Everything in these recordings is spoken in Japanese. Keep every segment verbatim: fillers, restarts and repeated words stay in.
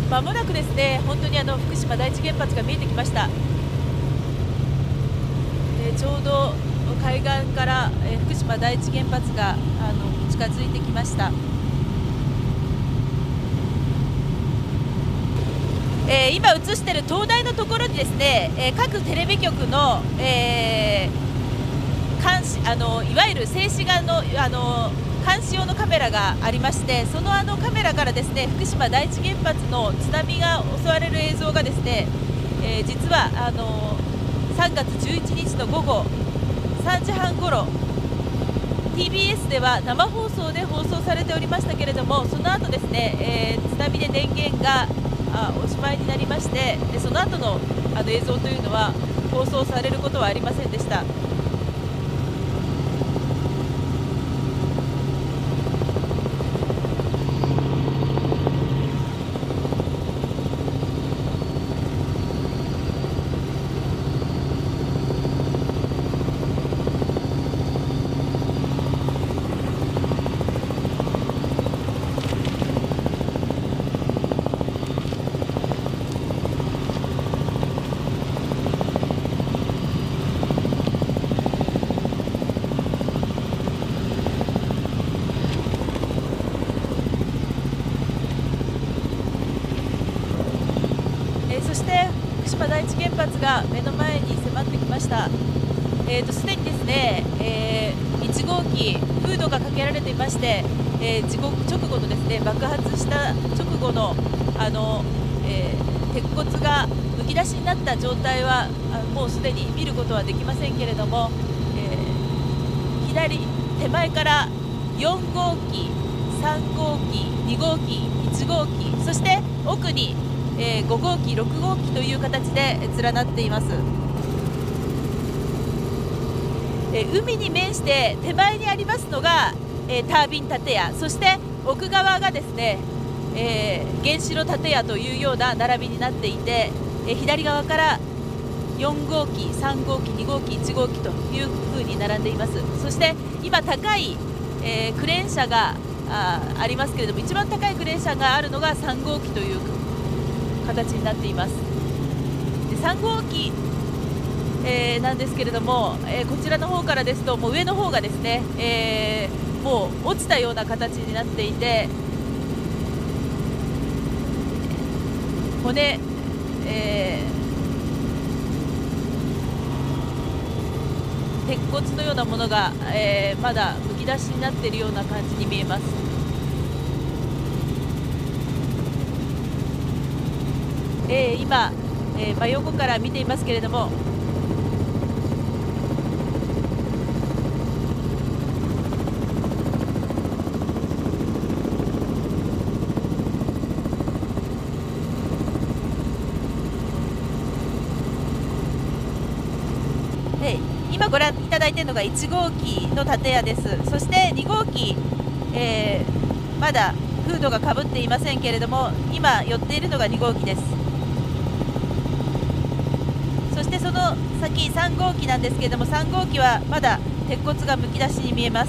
まもなくですね、本当にあの福島第一原発が見えてきました。えー、ちょうど海岸から、えー、福島第一原発があの近づいてきました。えー、今映している灯台のところにですね、えー、各テレビ局の、えー、監視あのいわゆる静止画のあの監視用のカメラがありまして、そのあのカメラからですね福島第一原発の津波が襲われる映像がですね、えー、実はあのさんがつじゅういちにちの午後さんじはんごろ ティービーエス では生放送で放送されておりましたけれども、その後ですね、えー、津波で電源があおしまいになりまして、でその後のあの映像というのは放送されることはありませんでした。そして福島第一原発が目の前に迫ってきました。えーと、すでにですね、えー、いち号機、フードがかけられていまして、えー、事故直後のですね爆発した直後のあの、えー、鉄骨がむき出しになった状態はあもうすでに見ることはできませんけれども、えー、左手前からよん号機、さん号機、に号機、いち号機、そして奥にえー、ご号機、ろく号機という形で連なっています。えー、海に面して手前にありますのが、えー、タービン建屋、そして奥側がですね、えー、原子炉建屋というような並びになっていて、えー、左側からよん号機、さん号機、に号機、いち号機というふうに並んでいます。そして今高い、えー、クレーン車が あ, ありますけれども、一番高いクレーン車があるのがさん号機という形になっています。でさん号機、えー、なんですけれども、えー、こちらの方からですともう上の方がですね、えー、もう落ちたような形になっていて、骨、えー、鉄骨のようなものが、えー、まだむき出しになっているような感じに見えます。えー、今、えー、真横から見ていますけれども、えー、今ご覧いただいているのがいち号機の建屋です。そしてに号機、えー、まだフードがかぶっていませんけれども、今寄っているのがに号機です。そしてその先さん号機なんですけれども、さん号機はまだ鉄骨がむき出しに見えます。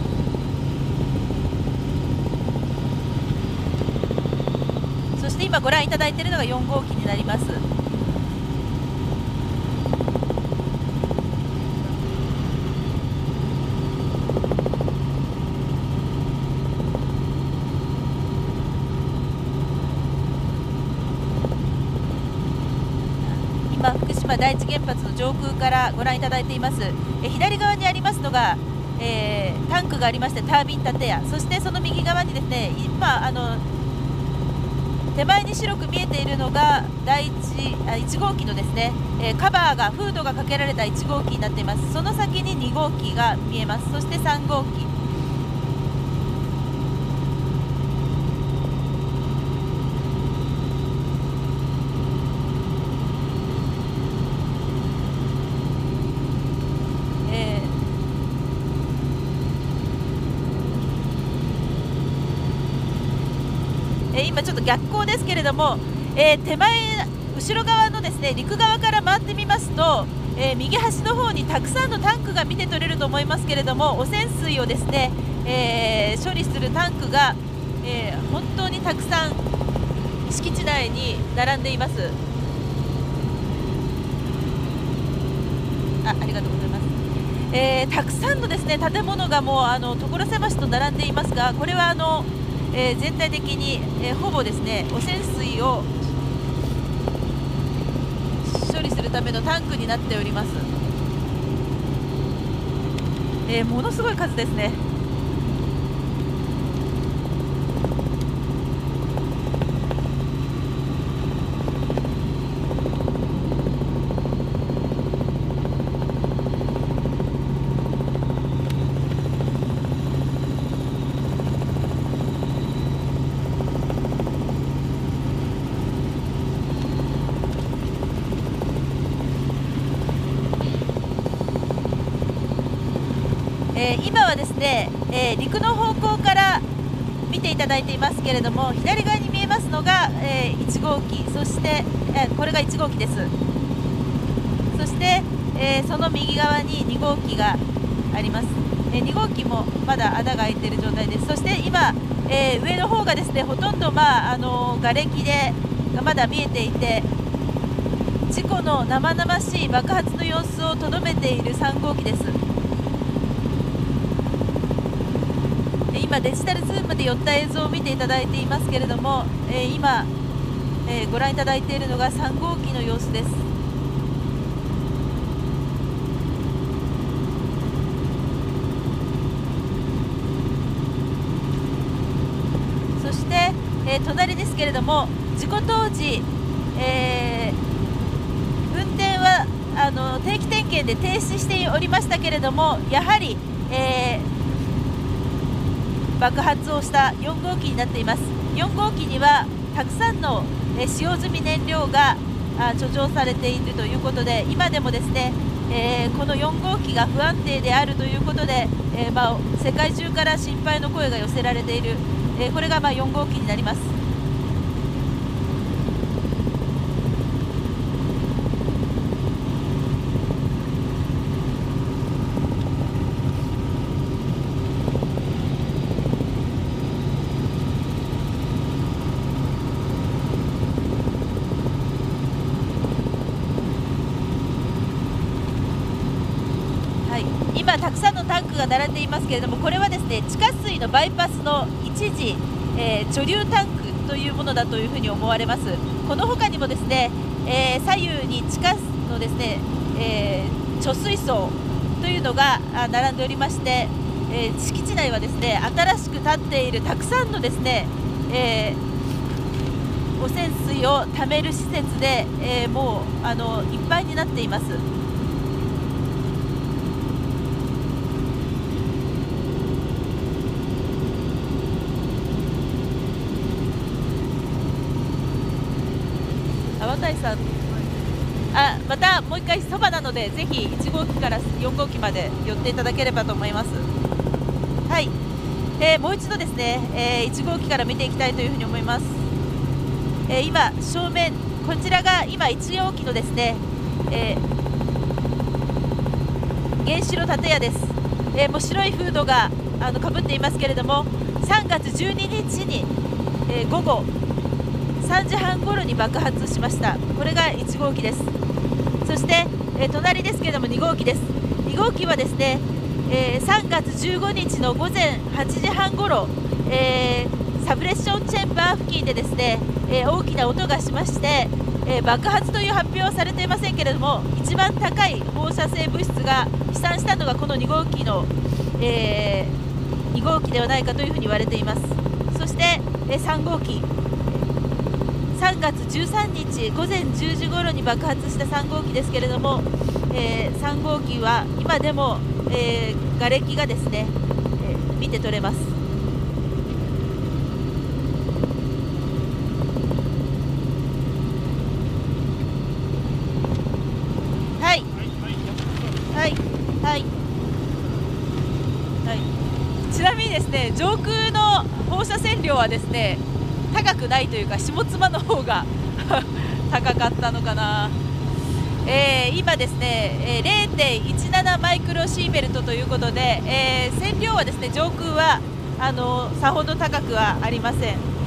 そして今ご覧いただいているのがよん号機になります。今福島第一原発の上空からご覧いただいています。え左側にありますのが、えー、タンクがありまして、タービン建屋、そしてその右側にですね、今あの手前に白く見えているのが第一あいち号機のですね、えー、カバーがフードがかけられたいち号機になっています。その先にに号機が見えます。そしてさん号機、今ちょっと逆光ですけれども、えー、手前後ろ側のですね陸側から回ってみますと、えー、右端の方にたくさんのタンクが見て取れると思いますけれども、汚染水をですね、えー、処理するタンクが、えー、本当にたくさん敷地内に並んでいます。あ、ありがとうございます。えー、たくさんのですね建物がもうあの所狭しと並んでいますが、これはあの、えー、全体的に、えー、ほぼですね汚染水を処理するためのタンクになっております。えー、ものすごい数ですね。えー、今はですね、えー、陸の方向から見ていただいていますけれども、左側に見えますのが、えー、いち号機、そして、えー、これがいち号機です。そして、えー、その右側にに号機があります。えー、に号機もまだ穴が開いている状態です。そして今、えー、上の方がですねほとんど、まああのー、瓦礫でがまだ見えていて、事故の生々しい爆発の様子をとどめているさん号機です。今デジタルズームで寄った映像を見ていただいていますけれども、えー、今、えー、ご覧いただいているのがさん号機の様子です。そして、えー、隣ですけれども、事故当時、えー、運転はあの定期点検で停止しておりましたけれども、やはり、えー爆発をしたよん号機になっています。よん号機にはたくさんの使用済み燃料が貯蔵されているということで、今でもですね、えー、このよん号機が不安定であるということで、えーまあ、世界中から心配の声が寄せられている、えー、これがまあよん号機になります。今たくさんのタンクが並んでいますけれども、これはですね地下水のバイパスの一時、えー、貯留タンクというものだというふうに思われます。この他にもですね、えー、左右に地下のですね、えー、貯水槽というのが並んでおりまして、えー、敷地内はですね新しく建っているたくさんのですね、えー、汚染水をためる施設で、えー、もうあのいっぱいになっています。粟谷さん、あ、またもう一回そばなので、ぜひいち号機からよん号機まで寄っていただければと思います。はい、えー、もう一度ですね、えー、いち号機から見ていきたいというふうに思います。えー、今正面、こちらが今いち号機のですね、えー、原子炉建屋です。えー、もう白いフードがあのかぶっていますけれども、さんがつじゅうににちに、えー、午後さんじはん頃に爆発しました。これがいち号機です。そして、えー、隣ですけれどもに号機です。に号機はですね、えー、さんがつじゅうごにちの午前はちじはん頃、えー、サブレッションチェンバー付近でですね、えー、大きな音がしまして、えー、爆発という発表はされていませんけれども、一番高い放射性物質が飛散したのがこのに号機の、えー、に号機ではないかというふうに言われています。そして、えー、さん号機、さんがつじゅうさんにち午前じゅうじ頃に爆発したさん号機ですけれども、えー、さん号機は今でも、えー、瓦礫がですね、えー、見て取れます。はいはいはいはい。ちなみにですね、上空の放射線量はですね高くないというか、下妻の方が高かったのかな。えー、今ですね、えー、れいてんいちなな マイクロシーベルトということで、えー、線量はですね上空はあのさほど高くはありません。